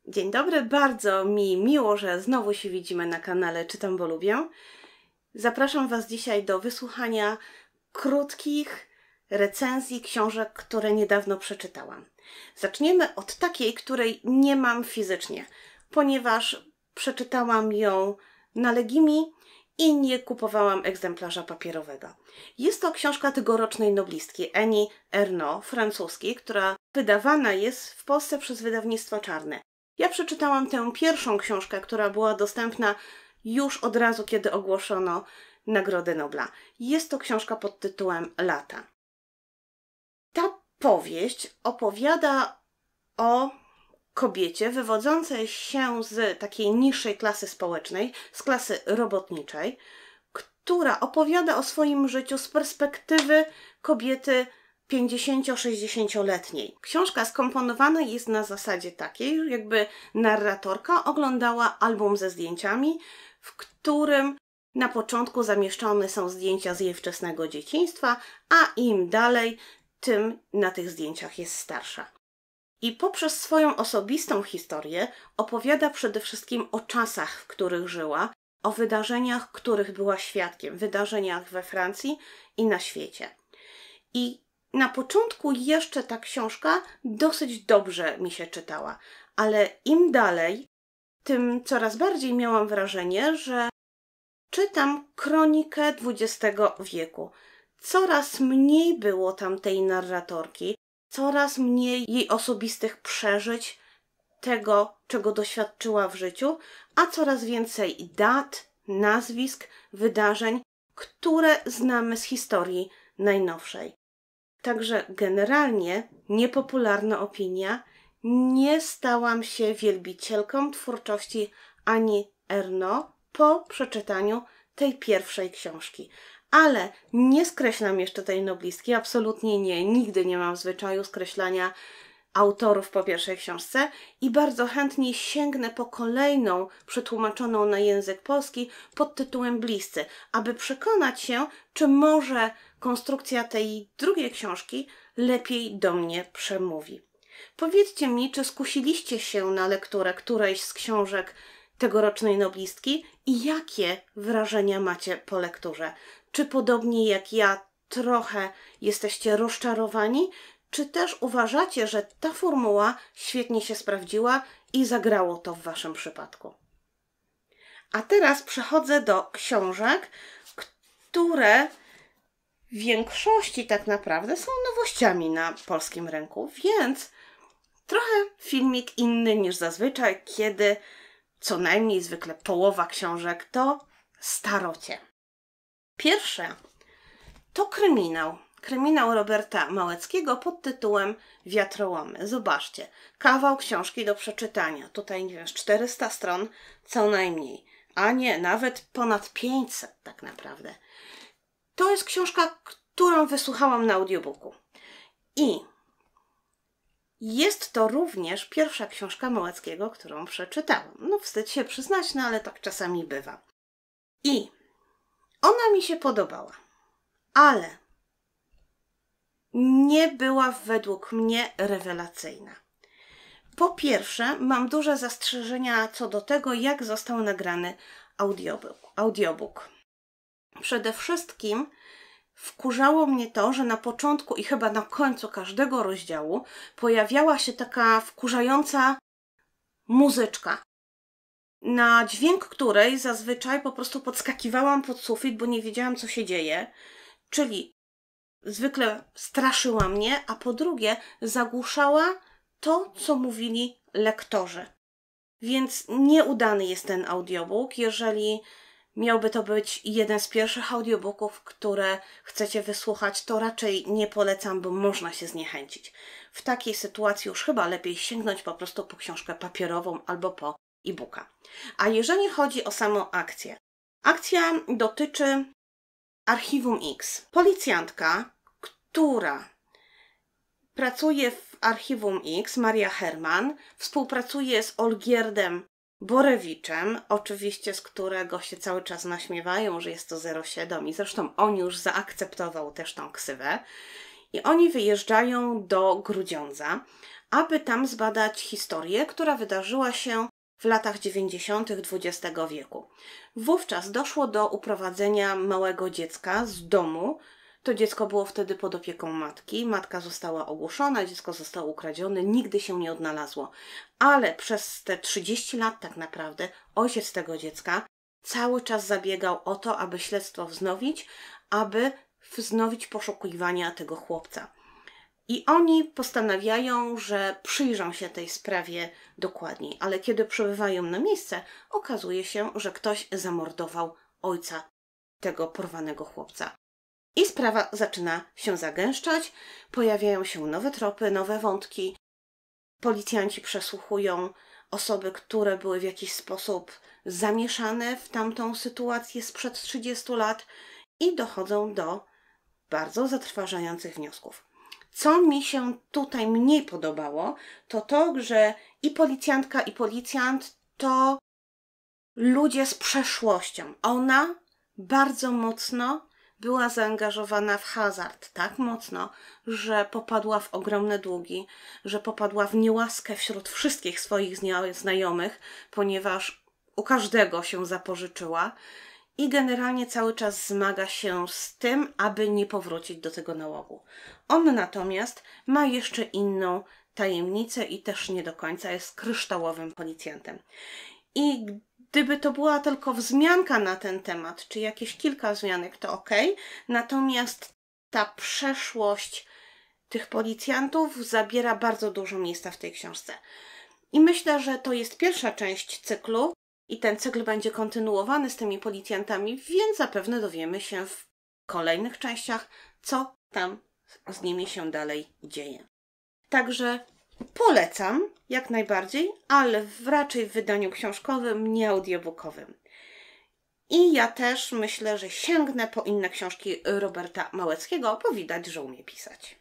Dzień dobry, bardzo mi miło, że znowu się widzimy na kanale Czytam, bo lubię. Zapraszam Was dzisiaj do wysłuchania krótkich recenzji książek, które niedawno przeczytałam. Zaczniemy od takiej, której nie mam fizycznie, ponieważ przeczytałam ją na Legimi i nie kupowałam egzemplarza papierowego. Jest to książka tegorocznej noblistki Annie Ernaux, francuskiej, która wydawana jest w Polsce przez wydawnictwo Czarne. Ja przeczytałam tę pierwszą książkę, która była dostępna już od razu, kiedy ogłoszono Nagrodę Nobla. Jest to książka pod tytułem Lata. Ta powieść opowiada o kobiecie wywodzącej się z takiej niższej klasy społecznej, z klasy robotniczej, która opowiada o swoim życiu z perspektywy kobiety 50-60-letniej. Książka skomponowana jest na zasadzie takiej, jakby narratorka oglądała album ze zdjęciami, w którym na początku zamieszczone są zdjęcia z jej wczesnego dzieciństwa, a im dalej, tym na tych zdjęciach jest starsza. I poprzez swoją osobistą historię opowiada przede wszystkim o czasach, w których żyła, o wydarzeniach, których była świadkiem, wydarzeniach we Francji i na świecie. I na początku jeszcze ta książka dosyć dobrze mi się czytała, ale im dalej, tym coraz bardziej miałam wrażenie, że czytam kronikę XX wieku. Coraz mniej było tam tej narratorki, coraz mniej jej osobistych przeżyć, tego, czego doświadczyła w życiu, a coraz więcej dat, nazwisk, wydarzeń, które znamy z historii najnowszej. Także generalnie niepopularna opinia, nie stałam się wielbicielką twórczości Annie Ernaux po przeczytaniu tej pierwszej książki. Ale nie skreślam jeszcze tej noblistki, absolutnie nie. Nigdy nie mam zwyczaju skreślania autorów po pierwszej książce i bardzo chętnie sięgnę po kolejną przetłumaczoną na język polski pod tytułem Bliscy, aby przekonać się, czy może konstrukcja tej drugiej książki lepiej do mnie przemówi. Powiedzcie mi, czy skusiliście się na lekturę którejś z książek tegorocznej noblistki i jakie wrażenia macie po lekturze? Czy podobnie jak ja trochę jesteście rozczarowani, czy też uważacie, że ta formuła świetnie się sprawdziła i zagrało to w waszym przypadku? A teraz przechodzę do książek, które w większości tak naprawdę są nowościami na polskim rynku, więc trochę filmik inny niż zazwyczaj, kiedy co najmniej zwykle połowa książek to starocie. Pierwsze to kryminał. Kryminał Roberta Małeckiego pod tytułem Wiatrołomy. Zobaczcie, kawał książki do przeczytania. Tutaj nie wiem, 400 stron co najmniej, a nie, nawet ponad 500 tak naprawdę. To jest książka, którą wysłuchałam na audiobooku. I jest to również pierwsza książka Małeckiego, którą przeczytałam. No wstyd się przyznać, no ale tak czasami bywa. I ona mi się podobała, ale nie była według mnie rewelacyjna. Po pierwsze, mam duże zastrzeżenia co do tego, jak został nagrany audiobook. Przede wszystkim wkurzało mnie to, że na początku i chyba na końcu każdego rozdziału pojawiała się taka wkurzająca muzyczka, na dźwięk której zazwyczaj po prostu podskakiwałam pod sufit, bo nie wiedziałam, co się dzieje, czyli zwykle straszyła mnie, a po drugie zagłuszała to, co mówili lektorzy. Więc nieudany jest ten audiobook. Jeżeli miałby to być jeden z pierwszych audiobooków, które chcecie wysłuchać, to raczej nie polecam, bo można się zniechęcić. W takiej sytuacji już chyba lepiej sięgnąć po prostu po książkę papierową albo po e-booka. A jeżeli chodzi o samą akcję. Akcja dotyczy Archiwum X. Policjantka, która pracuje w Archiwum X, Maria Herman, współpracuje z Olgierdem Borewiczem, oczywiście z którego się cały czas naśmiewają, że jest to 07 i zresztą on już zaakceptował też tą ksywę. I oni wyjeżdżają do Grudziądza, aby tam zbadać historię, która wydarzyła się w latach 90. XX wieku. Wówczas doszło do uprowadzenia małego dziecka z domu. To dziecko było wtedy pod opieką matki. Matka została ogłuszona, dziecko zostało ukradzione, nigdy się nie odnalazło. Ale przez te 30 lat tak naprawdę ojciec tego dziecka cały czas zabiegał o to, aby śledztwo wznowić, aby wznowić poszukiwania tego chłopca. I oni postanawiają, że przyjrzą się tej sprawie dokładniej, ale kiedy przybywają na miejsce, okazuje się, że ktoś zamordował ojca tego porwanego chłopca. I sprawa zaczyna się zagęszczać, pojawiają się nowe tropy, nowe wątki. Policjanci przesłuchują osoby, które były w jakiś sposób zamieszane w tamtą sytuację sprzed 30 lat i dochodzą do bardzo zatrważających wniosków. Co mi się tutaj mniej podobało, to to, że i policjantka, i policjant to ludzie z przeszłością. Ona bardzo mocno była zaangażowana w hazard, tak mocno, że popadła w ogromne długi, że popadła w niełaskę wśród wszystkich swoich znajomych, ponieważ u każdego się zapożyczyła i generalnie cały czas zmaga się z tym, aby nie powrócić do tego nałogu. On natomiast ma jeszcze inną tajemnicę i też nie do końca jest kryształowym policjantem. I gdyby to była tylko wzmianka na ten temat, czy jakieś kilka wzmianek, to ok. Natomiast ta przeszłość tych policjantów zabiera bardzo dużo miejsca w tej książce. I myślę, że to jest pierwsza część cyklu i ten cykl będzie kontynuowany z tymi policjantami, więc zapewne dowiemy się w kolejnych częściach, co tam z nimi się dalej dzieje. Także polecam jak najbardziej, ale raczej w wydaniu książkowym, nie audiobookowym. I ja też myślę, że sięgnę po inne książki Roberta Małeckiego, bo widać, że umie pisać.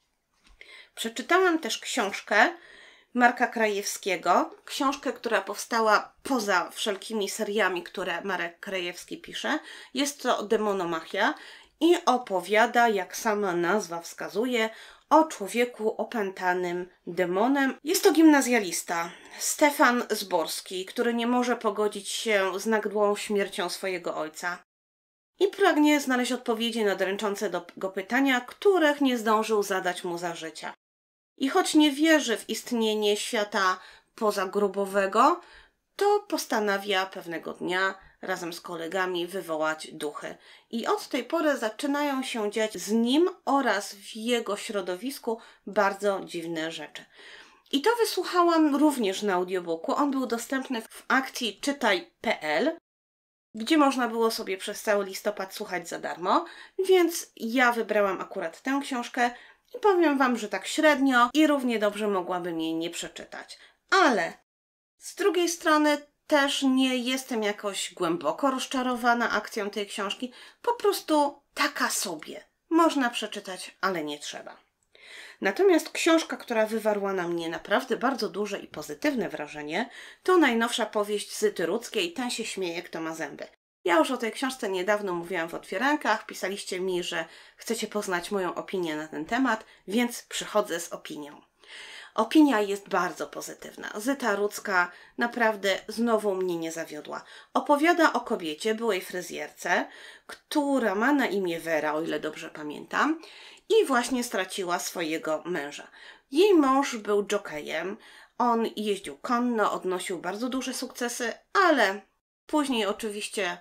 Przeczytałam też książkę Marka Krajewskiego, książkę, która powstała poza wszelkimi seriami, które Marek Krajewski pisze. Jest to Demonomachia i opowiada, jak sama nazwa wskazuje, o człowieku opętanym demonem. Jest to gimnazjalista, Stefan Zborski, który nie może pogodzić się z nagłą śmiercią swojego ojca i pragnie znaleźć odpowiedzi na dręczące go pytania, których nie zdążył zadać mu za życia. I choć nie wierzy w istnienie świata pozagrobowego, to postanawia pewnego dnia razem z kolegami wywołać duchy. I od tej pory zaczynają się dziać z nim oraz w jego środowisku bardzo dziwne rzeczy. I to wysłuchałam również na audiobooku. On był dostępny w akcji czytaj.pl, gdzie można było sobie przez cały listopad słuchać za darmo, więc ja wybrałam akurat tę książkę i powiem Wam, że tak średnio i równie dobrze mogłabym jej nie przeczytać. Ale z drugiej strony też nie jestem jakoś głęboko rozczarowana akcją tej książki. Po prostu taka sobie. Można przeczytać, ale nie trzeba. Natomiast książka, która wywarła na mnie naprawdę bardzo duże i pozytywne wrażenie, to najnowsza powieść Zyty Rudzkiej Ten się śmieje, kto ma zęby. Ja już o tej książce niedawno mówiłam w otwierankach, pisaliście mi, że chcecie poznać moją opinię na ten temat, więc przychodzę z opinią. Opinia jest bardzo pozytywna. Zyta Rudzka naprawdę znowu mnie nie zawiodła. Opowiada o kobiecie, byłej fryzjerce, która ma na imię Wera, o ile dobrze pamiętam, i właśnie straciła swojego męża. Jej mąż był dżokejem, on jeździł konno, odnosił bardzo duże sukcesy, ale później oczywiście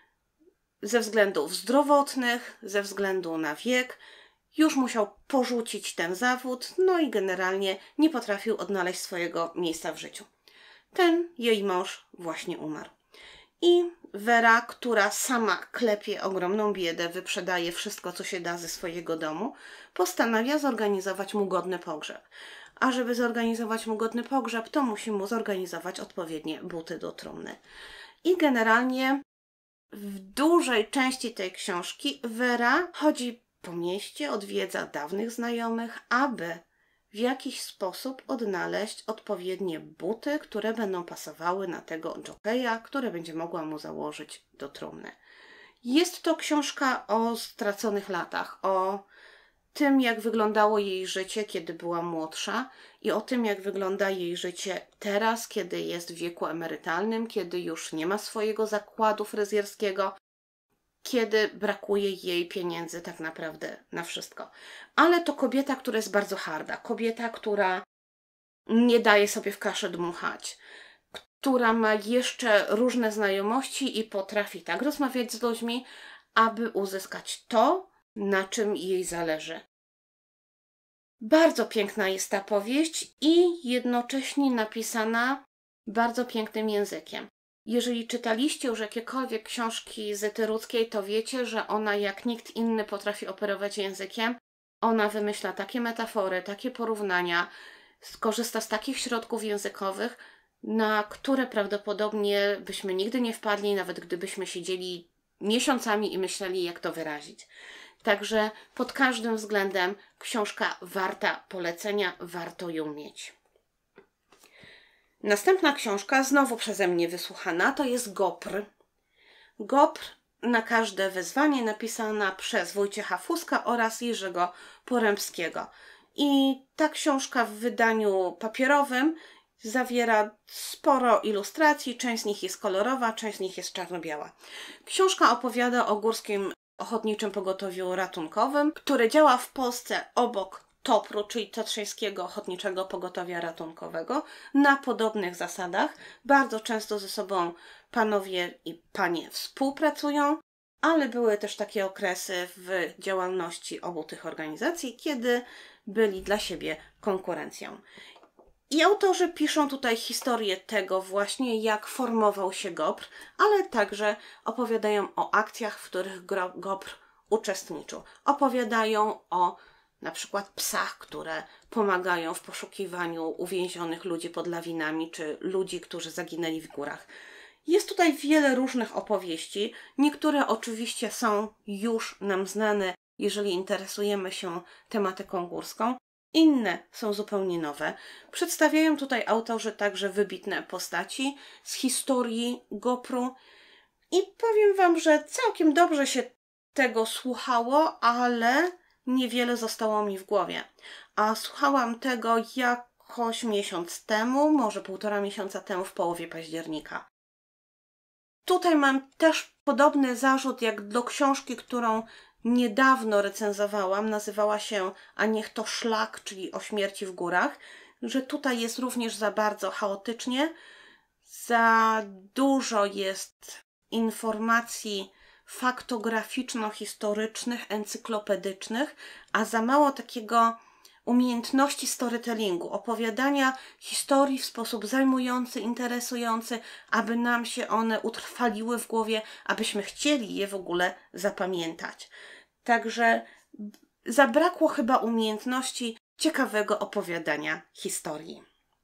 ze względów zdrowotnych, ze względu na wiek, już musiał porzucić ten zawód, no i generalnie nie potrafił odnaleźć swojego miejsca w życiu. Ten jej mąż właśnie umarł. I Wera, która sama klepie ogromną biedę, wyprzedaje wszystko, co się da ze swojego domu, postanawia zorganizować mu godny pogrzeb. A żeby zorganizować mu godny pogrzeb, to musi mu zorganizować odpowiednie buty do trumny. I generalnie w dużej części tej książki Wera chodzi po mieście, odwiedza dawnych znajomych, aby w jakiś sposób odnaleźć odpowiednie buty, które będą pasowały na tego dżokeja, które będzie mogła mu założyć do trumny. Jest to książka o straconych latach, o tym, jak wyglądało jej życie, kiedy była młodsza i o tym, jak wygląda jej życie teraz, kiedy jest w wieku emerytalnym, kiedy już nie ma swojego zakładu fryzjerskiego, kiedy brakuje jej pieniędzy tak naprawdę na wszystko. Ale to kobieta, która jest bardzo harda, kobieta, która nie daje sobie w kaszę dmuchać, która ma jeszcze różne znajomości i potrafi tak rozmawiać z ludźmi, aby uzyskać to, na czym jej zależy. Bardzo piękna jest ta powieść i jednocześnie napisana bardzo pięknym językiem. Jeżeli czytaliście już jakiekolwiek książki Zyty Rudzkiej, to wiecie, że ona jak nikt inny potrafi operować językiem. Ona wymyśla takie metafory, takie porównania, skorzysta z takich środków językowych, na które prawdopodobnie byśmy nigdy nie wpadli, nawet gdybyśmy siedzieli miesiącami i myśleli, jak to wyrazić. Także pod każdym względem książka warta polecenia, warto ją mieć. Następna książka, znowu przeze mnie wysłuchana, to jest Gopr. Gopr na każde wyzwanie, napisana przez Wojciecha Fuska oraz Jerzego Porębskiego. I ta książka w wydaniu papierowym zawiera sporo ilustracji, część z nich jest kolorowa, część z nich jest czarno-biała. Książka opowiada o Górskim Ochotniczym Pogotowiu Ratunkowym, które działa w Polsce obok TOPR-u, czyli Tatrzańskiego Ochotniczego Pogotowia Ratunkowego, na podobnych zasadach. Bardzo często ze sobą panowie i panie współpracują, ale były też takie okresy w działalności obu tych organizacji, kiedy byli dla siebie konkurencją. I autorzy piszą tutaj historię tego właśnie, jak formował się GOPR, ale także opowiadają o akcjach, w których GOPR uczestniczył. Opowiadają o na przykład psach, które pomagają w poszukiwaniu uwięzionych ludzi pod lawinami, czy ludzi, którzy zaginęli w górach. Jest tutaj wiele różnych opowieści. Niektóre oczywiście są już nam znane, jeżeli interesujemy się tematyką górską. Inne są zupełnie nowe. Przedstawiają tutaj autorzy także wybitne postaci z historii GOPR-u i powiem Wam, że całkiem dobrze się tego słuchało, ale niewiele zostało mi w głowie. A słuchałam tego jakoś miesiąc temu, może 1,5 miesiąca temu, w połowie października. Tutaj mam też podobny zarzut jak do książki, którą niedawno recenzowałam, nazywała się A niech to szlak, czyli o śmierci w górach, że tutaj jest również za bardzo chaotycznie, za dużo jest informacji faktograficzno-historycznych, encyklopedycznych, a za mało takiego umiejętności storytellingu, opowiadania historii w sposób zajmujący, interesujący, aby nam się one utrwaliły w głowie, abyśmy chcieli je w ogóle zapamiętać. Także zabrakło chyba umiejętności ciekawego opowiadania historii.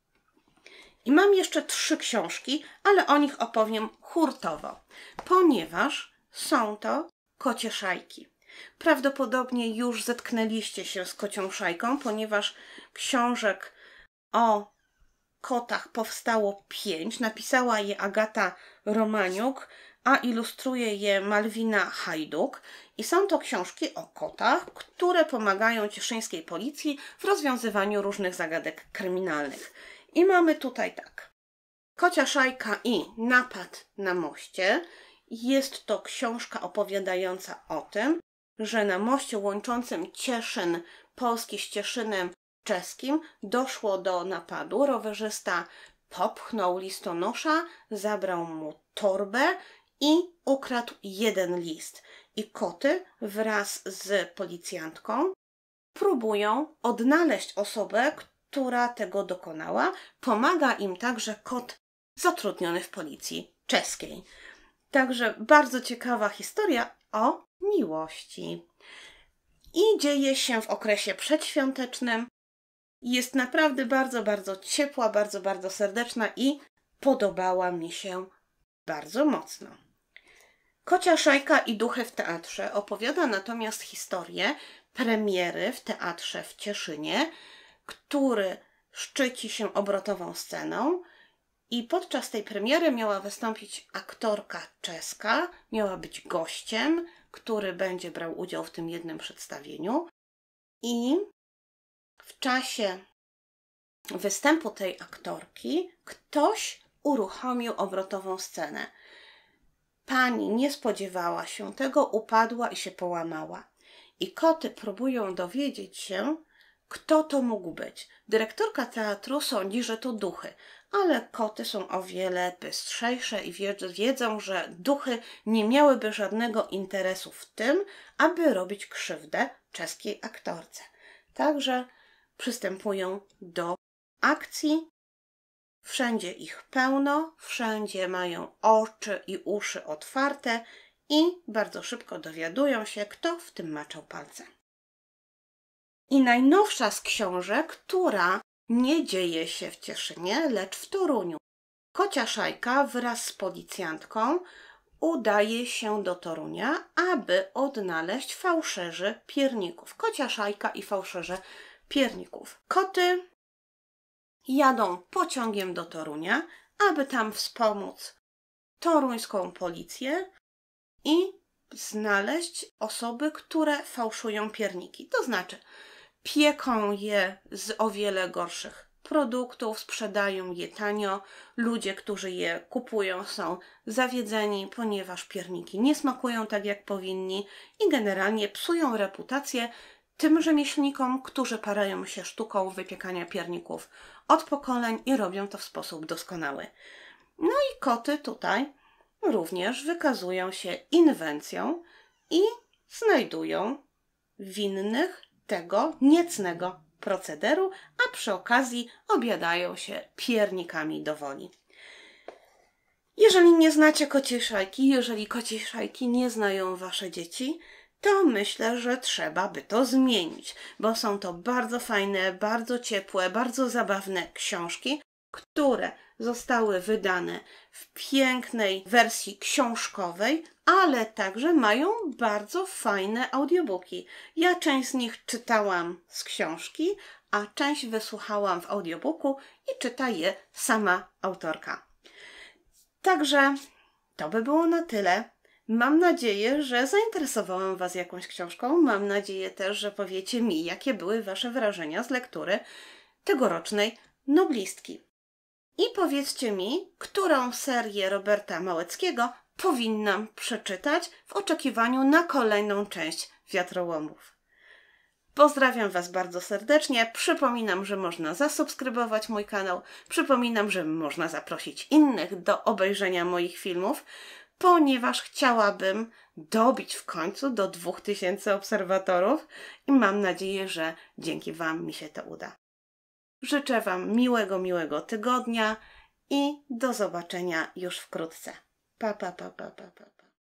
I mam jeszcze 3 książki, ale o nich opowiem hurtowo, ponieważ są to kocie szajki. Prawdopodobnie już zetknęliście się z kocią szajką, ponieważ książek o kotach powstało 5. Napisała je Agata Romaniuk, a ilustruje je Malwina Hajduk. I są to książki o kotach, które pomagają cieszyńskiej policji w rozwiązywaniu różnych zagadek kryminalnych. I mamy tutaj tak. Kocia szajka i napad na moście. Jest to książka opowiadająca o tym, że na moście łączącym Cieszyn polski z Cieszynem czeskim doszło do napadu. Rowerzysta popchnął listonosza, zabrał mu torbę i ukradł 1 list. I koty wraz z policjantką próbują odnaleźć osobę, która tego dokonała. Pomaga im także kot zatrudniony w policji czeskiej. Także bardzo ciekawa historia o miłości. I dzieje się w okresie przedświątecznym. Jest naprawdę bardzo, bardzo ciepła, bardzo, bardzo serdeczna i podobała mi się bardzo mocno. Kocia szajka i duchy w teatrze opowiada natomiast historię premiery w teatrze w Cieszynie, który szczyci się obrotową sceną. I podczas tej premiery miała wystąpić aktorka czeska, miała być gościem, który będzie brał udział w tym jednym przedstawieniu. I w czasie występu tej aktorki ktoś uruchomił obrotową scenę. Pani nie spodziewała się tego, upadła i się połamała. I koty próbują dowiedzieć się, kto to mógł być. Dyrektorka teatru sądzi, że to duchy, ale koty są o wiele bystrzejsze i wiedzą, że duchy nie miałyby żadnego interesu w tym, aby robić krzywdę czeskiej aktorce. Także przystępują do akcji. Wszędzie ich pełno, wszędzie mają oczy i uszy otwarte i bardzo szybko dowiadują się, kto w tym maczał palce. I najnowsza z książek, która nie dzieje się w Cieszynie, lecz w Toruniu. Kocia Szajka wraz z policjantką udaje się do Torunia, aby odnaleźć fałszerzy pierników. Kocia Szajka i fałszerze pierników. Koty jadą pociągiem do Torunia, aby tam wspomóc toruńską policję i znaleźć osoby, które fałszują pierniki. To znaczy, pieką je z o wiele gorszych produktów, sprzedają je tanio. Ludzie, którzy je kupują, są zawiedzeni, ponieważ pierniki nie smakują tak, jak powinni i generalnie psują reputację tym rzemieślnikom, którzy parają się sztuką wypiekania pierników od pokoleń i robią to w sposób doskonały. No i koty tutaj również wykazują się inwencją i znajdują winnych tego niecnego procederu, a przy okazji obiadają się piernikami do woli. Jeżeli nie znacie Kociej Szajki, jeżeli Kociej Szajki nie znają wasze dzieci, to myślę, że trzeba by to zmienić, bo są to bardzo fajne, bardzo ciepłe, bardzo zabawne książki, które zostały wydane w pięknej wersji książkowej, ale także mają bardzo fajne audiobooki. Ja część z nich czytałam z książki, a część wysłuchałam w audiobooku i czyta je sama autorka. Także to by było na tyle. Mam nadzieję, że zainteresowałam was jakąś książką. Mam nadzieję też, że powiecie mi, jakie były wasze wrażenia z lektury tegorocznej Noblistki. I powiedzcie mi, którą serię Roberta Małeckiego powinnam przeczytać w oczekiwaniu na kolejną część Wiatrołomów. Pozdrawiam was bardzo serdecznie. Przypominam, że można zasubskrybować mój kanał. Przypominam, że można zaprosić innych do obejrzenia moich filmów, ponieważ chciałabym dobić w końcu do 2000 obserwatorów i mam nadzieję, że dzięki wam mi się to uda. Życzę wam miłego tygodnia i do zobaczenia już wkrótce. Pa.